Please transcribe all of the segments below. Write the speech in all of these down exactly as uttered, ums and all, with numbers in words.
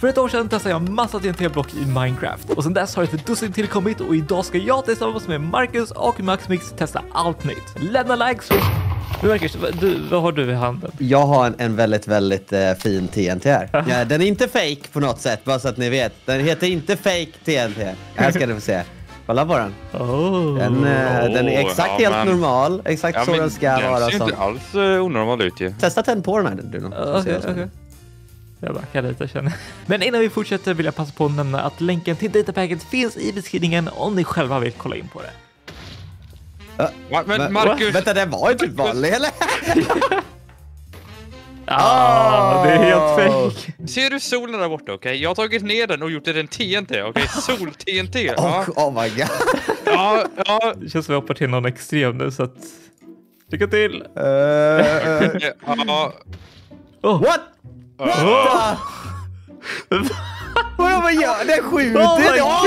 För ett år sedan testade jag massa T N T-block i Minecraft. Och sen dess har ett dussin tillkommit och idag ska jag tillsammans med Marcus och Maxmix testa allt nytt. Lämna likes och... Marcus, du, vad har du i handen? Jag har en, en väldigt, väldigt uh, fin T N T här. Ja, den är inte fake på något sätt, bara så att ni vet. Den heter inte fake T N T. Här ska ni få se. Kolla på den. Oh. Den, uh, oh, den är exakt ja, helt men... normal. Exakt ja, så den ska den vara. Den ser som... inte alls uh, onormal ut ju. Testa tänd på den här. Du, uh, Okej, okej. Okay. Jag backar lite, känner. Men innan vi fortsätter vill jag passa på att nämna att länken till datapacket finns i beskrivningen om ni själva vill kolla in på det. Uh, Va, men Marcus... Vänta, det var ju typ vanlig, eller? Ah, oh, det är helt fake. Ser du solen där borta, okej? Okay? Jag har tagit ner den och gjort det en T N T, okej? Okay? Sol-T N T. Oh, oh my god. Ja, ja. Det känns som vi hoppar till någon extrem nu, så att... Lycka till! Uh, uh. Ja. Oh. What? Oh. Vadå, vad gör det? Skjuter? Oh my oh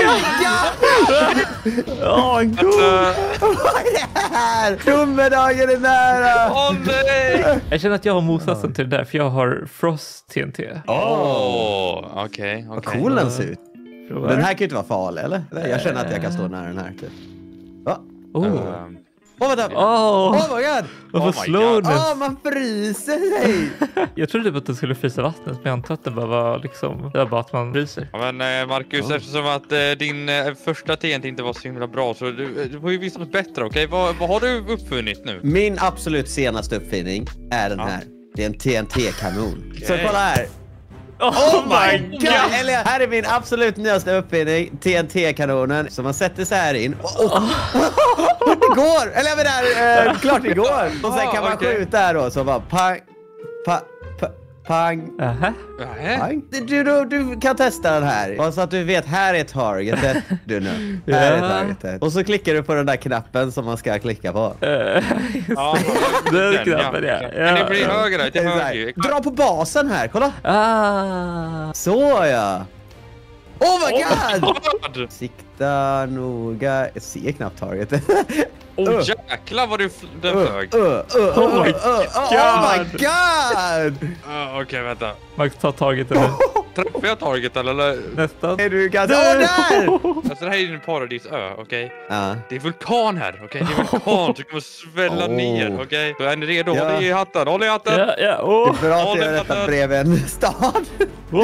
god! Åh, en god! Vad är det här? Domedagen är nära! Åh oh, nej! Jag känner att jag har motsatsen till det där, för jag har Frost T N T. Åh, okej, okej. Vad cool den ser ut. Den här kan ju inte vara farlig, eller? Jag känner att jag kan stå nära den här, typ. Va? Oh. Um. Åh, vänta! Åh, oh my god! Varför oh slår den? Åh, man fryser sig! Jag trodde typ att den skulle frysa vattnet, men jag antar att det bara var liksom... Det var bara att man fryser. Ja, men eh, Marcus, oh. eftersom att eh, din eh, första T N T inte var så himla bra, så du, du får ju visa något bättre, okej? Okay? Vad, vad har du uppfunnit nu? Min absolut senaste uppfinning är den här. Ja. Det är en T N T-kanon. Okay. Så kolla här. Oh, oh my god! god. Eller, här är min absolut nyaste uppfinning, T N T-kanonen, som man sätter så här in. Oh, oh. Det går! Eller jag menar, eh, klart det går! Och sen kan man okay. skjuta här då, så bara pang, pa, pa, pang, uh-huh. pang. Du, du, du kan testa den här. Och så att du vet, här är targetet. Du nu. Ja. Här är targetet. Och så klickar du på den där knappen som man ska klicka på. Uh, ja, den knappen, ja. ja. Men det blir högre, till höger. Dra på basen här, kolla. Ah. Så ja. Oh my god! god! Sikta noga. Jag ser knappt targetet. Åh oh, jäklar vad du den flög. Uh, uh, uh, oh my uh, uh, god! Oh my god! uh, Okej, okay, vänta. Max, ta target nu. Träffar jag target eller? Nästan. Är du ganska... Åh, där! Alltså det här är en paradisö, okej? Okay? Uh. Det är vulkan här, okej? Okay? Det är vulkan, du kommer svälla oh. ner, okej? Okay? Så är ni redo? Ja. Håll i hatten, håll i hatten! Ja, ja, oh. Det är bra att göra detta bredvid en stad. Wow.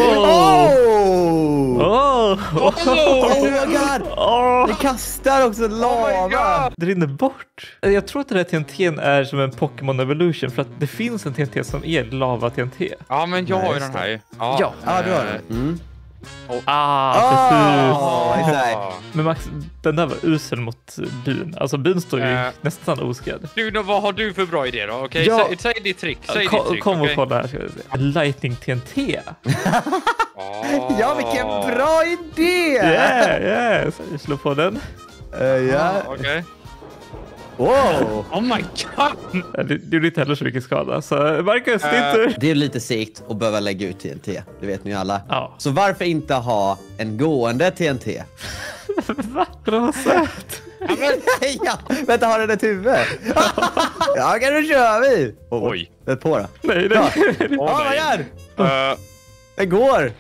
Oh! Oh. Oh. Oh my god! Oh. Det kastar också lava. Oh det rinner bort. Jag tror att det här T N T är som en Pokémon Evolution, för att det finns en T N T som är lava T N T. Ja, men jag har ju den här. Ja, ja. ja du har den. Mm. Oh. Ah, precis. Oh, oh. Men Max, den där var usel mot byn. Alltså byn står ju uh. nästan oskadd. Du, då, vad har du för bra idé då? Okej, okay, ja. säg, säg ditt trick. Säg Kom, ditt trick, kom okay? och kolla här, ska vi se. Lightning T N T. oh. Ja, vilken bra idé! Yeah, yeah. Så slå på den. Uh, ja. Ah, okej. Okay. Wow! Oh my god! Det, det är inte heller så mycket skada. Så Marcus, uh, din tur. Det är lite segt att behöva lägga ut T N T. Det vet ni alla. Ja. Så varför inte ha en gående T N T? Va? Det var söt. Ja, men, ja, vänta, har den ett huvud? Ja, kan du köra vi? Oh, oj. Vet på då. Nej, nej. nej. Åh, vad gör? Uh, den går.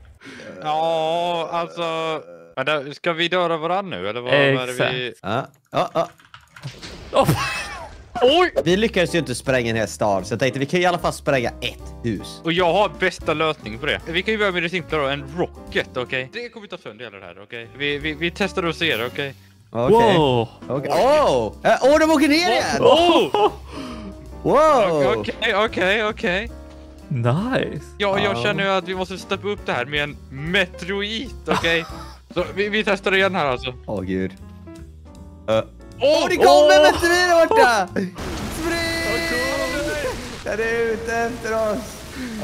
Ja, alltså... Vänta, ska vi döda varandra nu? Eller vad exakt. är vi... Ja, ja, ja. Oh. Oj! Vi lyckades ju inte spränga en hel stad, så jag tänkte vi kan i alla fall spränga ett hus. Och jag har bästa lösning på det. Vi kan ju börja med det simpla då, en rocket, okej? Okay? Det kommer ta sönder hela det här, okej? Okay? Vi, vi, vi testar och ser, okej? Okay? Okej. Okay. Wow! Okay. Åh! Åh, oh, de åker ner igen! Oh! Wow! Okej, okej, okej. Nice! Ja, jag känner ju att vi måste steppa upp det här med en meteorit, okej? Okay? Så vi, vi testar igen här alltså. Åh, oh, gud. Åh, uh. oh, det kommer en meteorit där borta! Spring! Den är ute efter oss.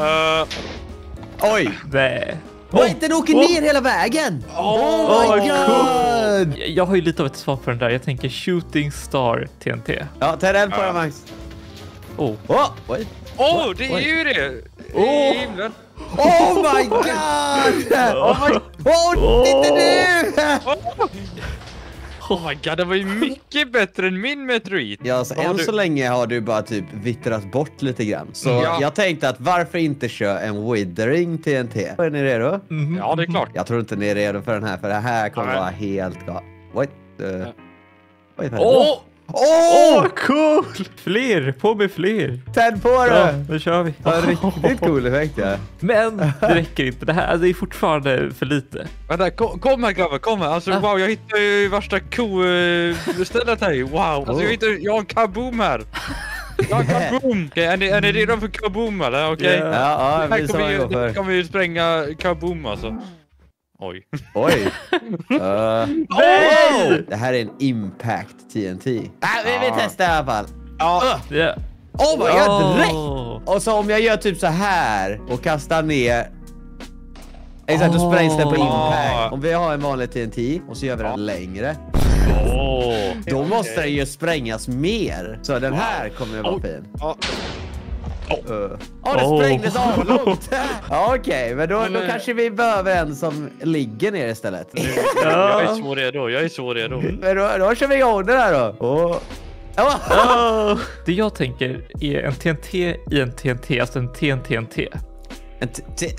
Uh. Oj! Nej. Oj, den åker ner hela vägen! Oh, oh my god! Jag, jag har ju lite av ett svar på den där. Jag tänker Shooting Star T N T. Ja, ta den på den, Max. Oh. Åh, oj. Åh, oh, det är ju det! Oh. Himlen. Oh my god! Oh my... Oh, titta nu! Oh my god, det var ju mycket bättre än min meteorit. Ja, alltså, än du... så länge har du bara typ vittrat bort lite grann. Så ja. jag tänkte att varför inte köra en withering T N T? Är ni redo? Mm. Ja, det är klart. Jag tror inte ni är redo för den här, för det här kommer Amen. vara helt galet. Wait. Uh, wait Åh! Åh! Åh, cool! Fler! På med fler! Tänd på Ja, det! nu kör vi. Ja, riktigt cool effekt, ja. Men det räcker inte. Det här alltså, det är fortfarande för lite. Vänta, kom, kom här grabbar, kom här. Alltså Ah. wow, jag hittade ju värsta ko-stället här. Wow, alltså jag hittade, jag har en kaboom här. Jag har en kaboom. Okej, är ni, är ni redo för kaboom eller? Okej. Ja. Ja, ja, Här visa kommer vad vi, jag går här för. kommer vi spränga kaboom alltså. Oj. Oj. Uh, Nej! det här är en impact T N T. Äh, vi, vi Ja. testar i alla fall. Ja. Ja. Oh my god, direkt! Åh. Och så om jag gör typ så här och kastar ner. Exakt, då sprängs den på Oh. impact. Om vi har en vanlig T N T och så gör vi den längre. Åh. Då måste den ju sprängas mer. Så den här kommer ju vara fin. Ja. Uh. Oh, det Oh. sprängdes avlångt. Ja, okej, men då, då Men- kanske vi behöver en som ligger ner istället. Jag är så redo, jag är så redo. Men då, då kör vi igång det här då. Oh. Oh. Åh. Det jag tänker är en T N T i en T N T, alltså en T N T N T. En t- t-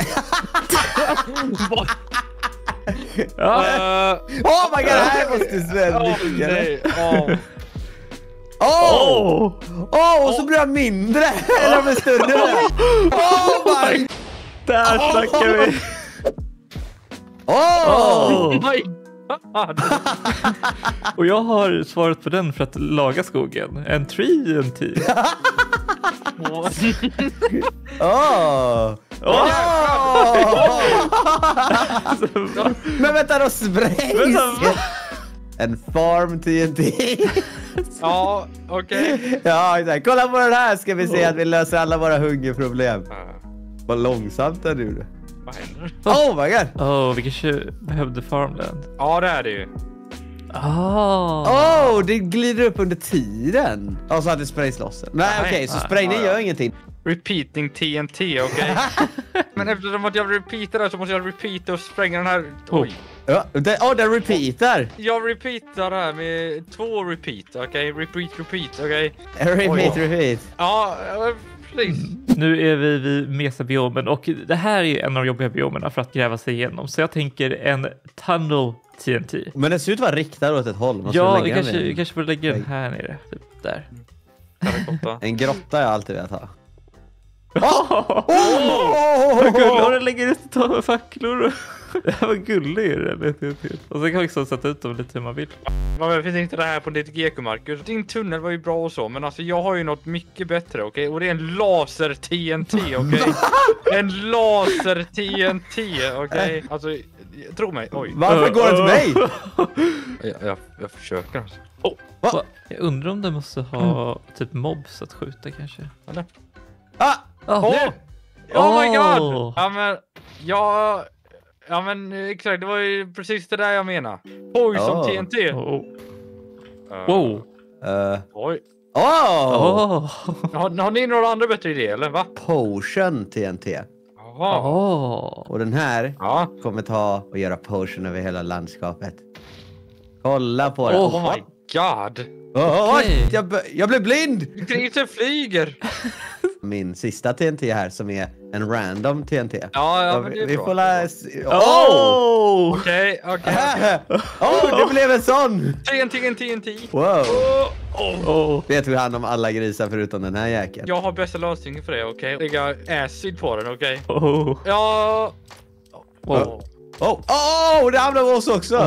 Ja. Uh, Oh my god, det här måste Sven Åh, lyckas. nej. Åh. Åh! Åh. Åh, och så blir den mindre! Eller om den är större! Oh my! Där snackar vi. Åh! Åh. Oh my god. Och jag har svaret på den för att laga skogen. En tree en T. Åh! Åh. Åh! Men vänta, då sprängs! Vänta, En farm T N T. Ja, okej. Ja, exakt. Kolla på den här ska vi se att vi löser alla våra hungerproblem. Uh, Vad långsamt den gjorde. vad händer? Oh my god! Åh, vi kanske behövde farmland. Ja, det är det ju. Ah. Åh, oh, det glider upp under tiden. Och så att det sprängs loss. Nej, Nej. okej, så sprängning Ja, ja. gör ingenting. Repeating T N T, okej? Men eftersom att jag repeatar det så måste jag repeata och spränga den här... Oj. Ja, den, oh, den repeatar. Jag repeatar det här med två repeat, okej? Repeat, repeat, okej? Repeat, Oj. repeat. Ja, precis. Nu är vi vid mesabiomen och det här är en av de jobbiga biomerna för att gräva sig igenom. Så jag tänker en tunnel T N T. Men den ser ut att vara riktad åt ett håll. Man ska Ja, lägga vi den kanske, vid- vi kanske borde lägga den här nere. Typ där. Terrakotta. En grotta har jag alltid velat ha. Åh! Oh! Vad gullig, och den lägger ut ta med facklor. Det här var gullig är det. Och så kan vi också sätta ut dem lite hur man vill. Varför finns inte det här på ditt G K, Marcus? Din tunnel var ju bra och så, men alltså jag har ju något mycket bättre, okej? Och det är en laser T N T, okej? En laser T N T, okej? Alltså, tro mig, oj. Varför går det till mig? Jag, jag, jag försöker alltså. Va? Jag undrar om den måste ha typ mobs att skjuta kanske. Eller? Ah! Oh, Åh! Oh my god! Åh. Ja men, ja... Ja men exakt, det var ju precis det där jag menar. Oj, som Oh. T N T. Oh. Uh, Wow. Uh, Oj. oh! Åh. Har, har ni några andra bättre idéer eller va? Potion T N T. Jaha. Åh. Och den här Ja. kommer ta och göra potion över hela landskapet. Kolla på det. Åh. Oh my god. Åh, Okej. jag, b- jag blev blind! Grisen flyger. Min sista T N T här som är en random T N T. Ja, ja Så men det vi, är vi bra. får lära oss... Åh! Åh! Okej, okej. Åh, det blev en sån! T N T, T N T. Wow! Åh, åh. Åh. Vi tog hand om alla grisar förutom den här jäkeln. Jag har bästa lösningen för det, okej? Lägga acid på den, okej? Åh. Ja... Wow. Åh, oh, det hamnar oss också!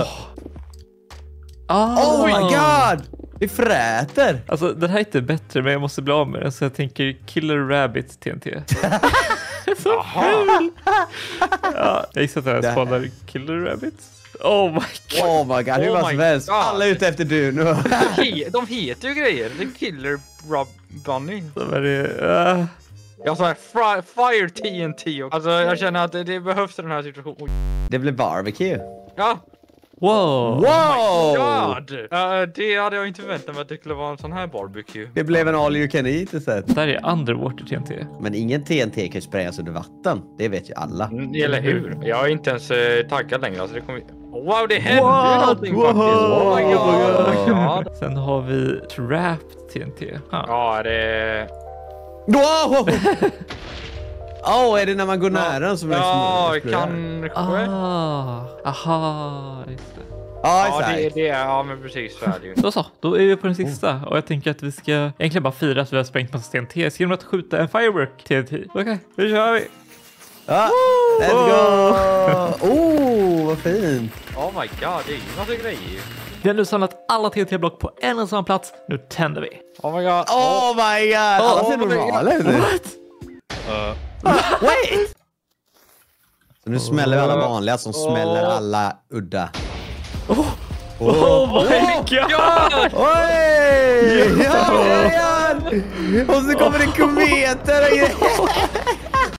Ah. Oh my god! Vi fräter! Alltså den här är inte bättre men jag måste bli av med den så jag tänker Killer Rabbit T N T. Så Aha. kul! Ja, jag gissar att det här Det här- spanar Killer Rabbits. Oh my god. Oh my god, hur Oh var my svensk? God. Alla är ute efter du nu. He- De heter ju grejer. The Killer Rob Bunny. Så är det, uh, Jag sa fri- Fire T N T. Alltså jag känner att det, det behövs i den här situationen. Oj. Det blev barbecue. Ja. wow. Wow! God! Uh, det hade jag inte förväntat mig att det skulle vara en sån här barbecue. Det blev en all you can eat istället. Där är underwater T N T. Men ingen T N T kan ju sprängas under vatten. Det vet ju alla. Mm, Eller hur? Jag är inte ens uh, taggad längre. Alltså det kommer... Wow, det hände What? ju någonting Wow. faktiskt. Oh my god. Oh. Oh my god. Sen har vi Trapped T N T. Ah. Ja, det... Wow! Åh, oh, är det när man går nära den som Ja, exploderar? kanske. Ah, aha, just det. Ja, Ja, det är exakt. det. Ja, men precis så är det ju. Då så, då är vi på den sista. Och jag tänker att vi ska egentligen bara fira att vi har sprängt massa T N T genom att skjuta en firework T N T. Okej, okay, nu kör vi. Ja, let's go! Oh, vad fint. Oh my god, det är ju massa grejer. Vi har nu samlat alla T N T-block på en och samma plats. Nu tänder vi. Oh my god. Oh my god! Alla ser normala ut. Uh. Wait! Så nu smäller vi alla vanliga som smäller alla udda. Oh, oh my god! Ja! Oj! Ja, ja, ja. Och så kommer det kometer och grejer.